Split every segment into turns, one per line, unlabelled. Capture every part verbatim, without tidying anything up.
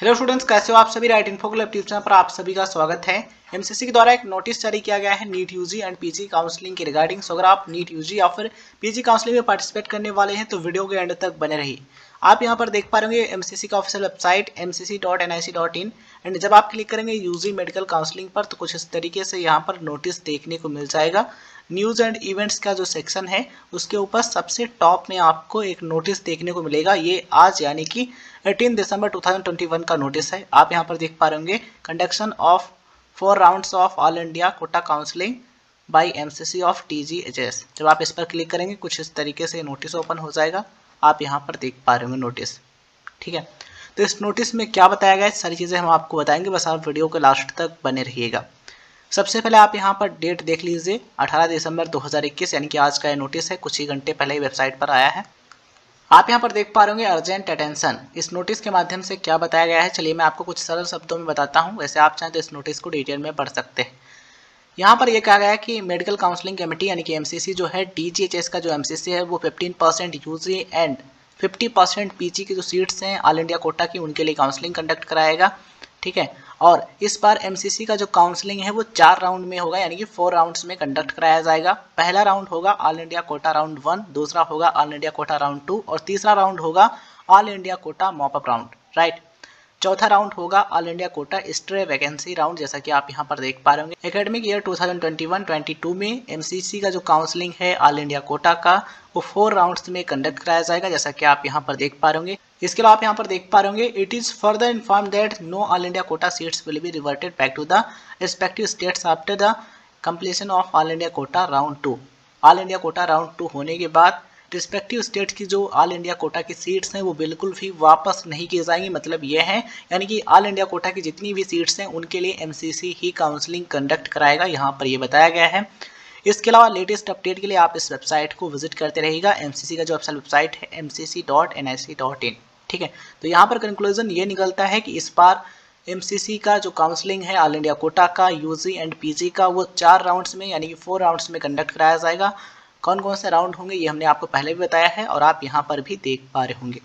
Hello students, कैसे हो आप सभी। Right Info Club Tube channel पर आप सभी का स्वागत है। एमसीसी के द्वारा एक नोटिस जारी किया गया है NEET UG and PG counselling के रिगार्डिंग। सो अगर आप नीट यूजी या फिर पीजी काउंसलिंग में पार्टिसिपेट करने वाले हैं तो वीडियो के एंड तक बने रहिए। आप यहां पर देख पा रहे होंगे एमसीसी का official website M C C dot N I C dot in. And जब आप क्लिक करेंगे यूजी मेडिकल काउंसलिंग पर तो कुछ इस तरीके से यहाँ पर नोटिस देखने को मिल जाएगा। न्यूज एंड इवेंट्स का जो सेक्शन है उसके ऊपर सबसे टॉप में आपको एक नोटिस देखने को मिलेगा। ये आज यानी कि अठारह दिसंबर दो हज़ार इक्कीस का नोटिस है। आप यहाँ पर देख पा रहे होंगे conduction of four rounds of all India quota counselling by MCC of TGHS. जब आप इस पर क्लिक करेंगे कुछ इस तरीके से नोटिस ओपन हो जाएगा। आप यहाँ पर देख पा रहे होंगे नोटिस। ठीक है, तो इस नोटिस में क्या बताया गया है सारी चीज़ें हम आपको बताएंगे, बस आप वीडियो के लास्ट तक बने रहिएगा। सबसे पहले आप यहाँ पर डेट देख लीजिए, अठारह दिसंबर दो हज़ार इक्कीस यानी कि आज का ये नोटिस है। कुछ ही घंटे पहले ही वेबसाइट पर आया है। आप यहाँ पर देख पा रहे होंगे अर्जेंट अटेंशन। इस नोटिस के माध्यम से क्या बताया गया है, चलिए मैं आपको कुछ सरल शब्दों में बताता हूँ। वैसे आप चाहें तो इस नोटिस को डिटेल में पढ़ सकते हैं। यहाँ पर यह कहा गया है कि मेडिकल काउंसलिंग कमेटी यानी कि एमसीसी जो है टीजीएचएस का जो एमसीसी है वो पंद्रह परसेंट यूजी एंड पचास परसेंट पीजी की जो सीट्स हैं ऑल इंडिया कोटा की उनके लिए काउंसलिंग कंडक्ट कराएगा। ठीक है, और इस बार एमसीसी का जो काउंसलिंग है वो चार राउंड में होगा यानी कि फोर राउंड्स में कंडक्ट कराया जाएगा। पहला राउंड होगा all India quota round one, दूसरा होगा all India quota round two और तीसरा राउंड होगा all India quota mop up round. Right, चौथा राउंड होगा all India quota stray vacancy round, जैसा कि आप यहाँ पर देख पा रहे होंगे। एकेडमिक ईयर दो हज़ार इक्कीस बाईस में एमसीसी का जो काउंसलिंग है ऑल इंडिया कोटा का वो फोर राउंड्स में कंडक्ट कराया जाएगा, जैसा कि आप यहाँ पर देख पा रहे होंगे। इसके अलावा आप यहाँ पर देख पा रहे होंगे it is further inform that no all India quota seats will be reverted back to the respective states after the completion of all India quota round two. All India quota round two होने के बाद respective state की जो all India Kota की seats हैं वो बिल्कुल भी वापस नहीं की जाएंगी। मतलब ये है यानी कि ऑल इंडिया कोटा की जितनी भी सीट्स हैं उनके लिए एमसीसी ही काउंसलिंग कंडक्ट कराएगा, यहाँ पर ये बताया गया है। इसके अलावा लेटेस्ट अपडेट के लिए आप इस वेबसाइट को विजिट करते रहिएगा। एमसीसी का जो ऑफिशियल वेबसाइट है M C C dot N I C dot in. ठीक है, तो यहाँ पर कंक्लूजन ये निकलता है कि इस बार एमसीसी का जो काउंसलिंग है ऑल इंडिया कोटा का यूजी एंड पीजी का वो चार राउंड्स में यानी कि फोर राउंड्स में कंडक्ट कराया जाएगा। कौन कौन से राउंड होंगे ये हमने आपको पहले भी बताया है और आप यहाँ पर भी देख पा रहे होंगे।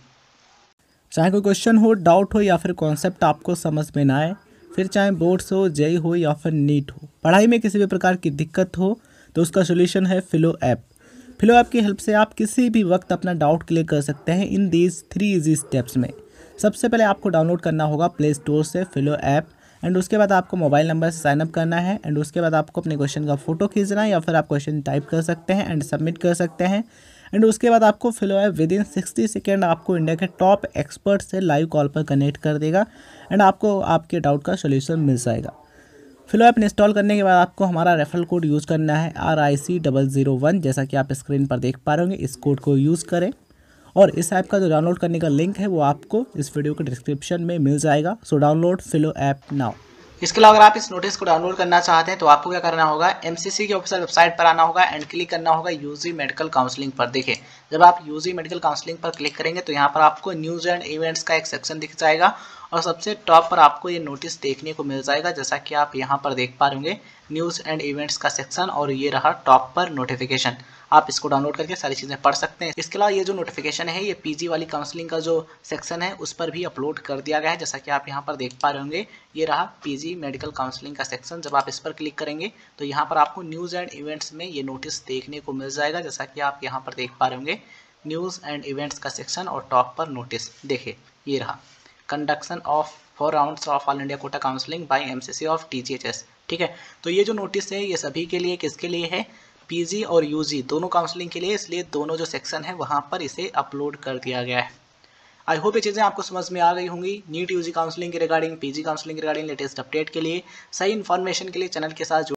चाहे कोई क्वेश्चन हो, डाउट हो या फिर कॉन्सेप्ट आपको समझ में ना आए, फिर चाहे बोर्ड्स हो, जेई हो या फिर नीट हो, पढ़ाई में किसी भी प्रकार की दिक्कत हो तो उसका सोल्यूशन है फिलो ऐप। फिलो ऐप की हेल्प से आप किसी भी वक्त अपना डाउट क्लियर कर सकते हैं in these three easy steps में। सबसे पहले आपको डाउनलोड करना होगा प्ले स्टोर से फिलो ऐप एंड उसके बाद आपको मोबाइल नंबर से साइनअप करना है एंड उसके बाद आपको अपने क्वेश्चन का फोटो खींचना है या फिर आप क्वेश्चन टाइप कर सकते हैं एंड सबमिट कर सकते हैं। एंड उसके बाद आपको Filo app within sixty second आपको इंडिया के टॉप एक्सपर्ट से लाइव कॉल पर कनेक्ट कर देगा एंड आपको आपके डाउट का सोल्यूशन मिल जाएगा। फिलो ऐप इंस्टॉल करने के बाद आपको हमारा रेफरल कोड यूज़ करना है R I C double zero one, जैसा कि आप स्क्रीन पर देख पा रहे होंगे। इस कोड को यूज़ करें और इस ऐप का जो डाउनलोड करने का लिंक है वो आपको इस वीडियो के डिस्क्रिप्शन में मिल जाएगा। So download Filo app now.
इसके अलावा अगर आप इस नोटिस को डाउनलोड करना चाहते हैं तो आपको क्या करना होगा, एमसीसी के ऑफिशियल वेबसाइट पर आना होगा एंड क्लिक करना होगा यूजी मेडिकल काउंसलिंग पर। देखिए, जब आप यूजी मेडिकल काउंसलिंग पर क्लिक करेंगे तो यहाँ पर आपको न्यूज़ एंड इवेंट्स का एक सेक्शन दिख जाएगा और सबसे टॉप पर आपको ये नोटिस देखने को मिल जाएगा, जैसा कि आप यहाँ पर देख पा रहे होंगे न्यूज़ एंड इवेंट्स का सेक्शन और ये रहा टॉप पर नोटिफिकेशन। आप इसको डाउनलोड करके सारी चीज़ें पढ़ सकते हैं। इसके अलावा ये जो नोटिफिकेशन है ये पीजी वाली काउंसलिंग का जो सेक्शन है उस पर भी अपलोड कर दिया गया है, जैसा कि आप यहाँ पर देख पा रहे होंगे। ये रहा पीजी मेडिकल काउंसलिंग का सेक्शन। जब आप इस पर क्लिक करेंगे तो यहाँ पर आपको न्यूज़ एंड इवेंट्स में ये नोटिस देखने को मिल जाएगा, जैसा कि आप यहाँ पर देख पा रहे होंगे न्यूज़ एंड इवेंट्स का सेक्शन और टॉप पर नोटिस। देखिए, ये रहा conduction of four rounds of all India quota counselling by MCC of TGHS. ठीक है, तो ये जो नोटिस है ये सभी के लिए, किसके लिए है, पीजी और यूजी दोनों काउंसलिंग के लिए, इसलिए दोनों जो सेक्शन है वहाँ पर इसे अपलोड कर दिया गया है। आई होप ये चीज़ें आपको समझ में आ गई होंगी। नीट यूजी काउंसलिंग के रिगार्डिंग, पीजी काउंसलिंग के रिगार्डिंग लेटेस्ट अपडेट के लिए, सही इन्फॉर्मेशन के लिए चैनल के साथ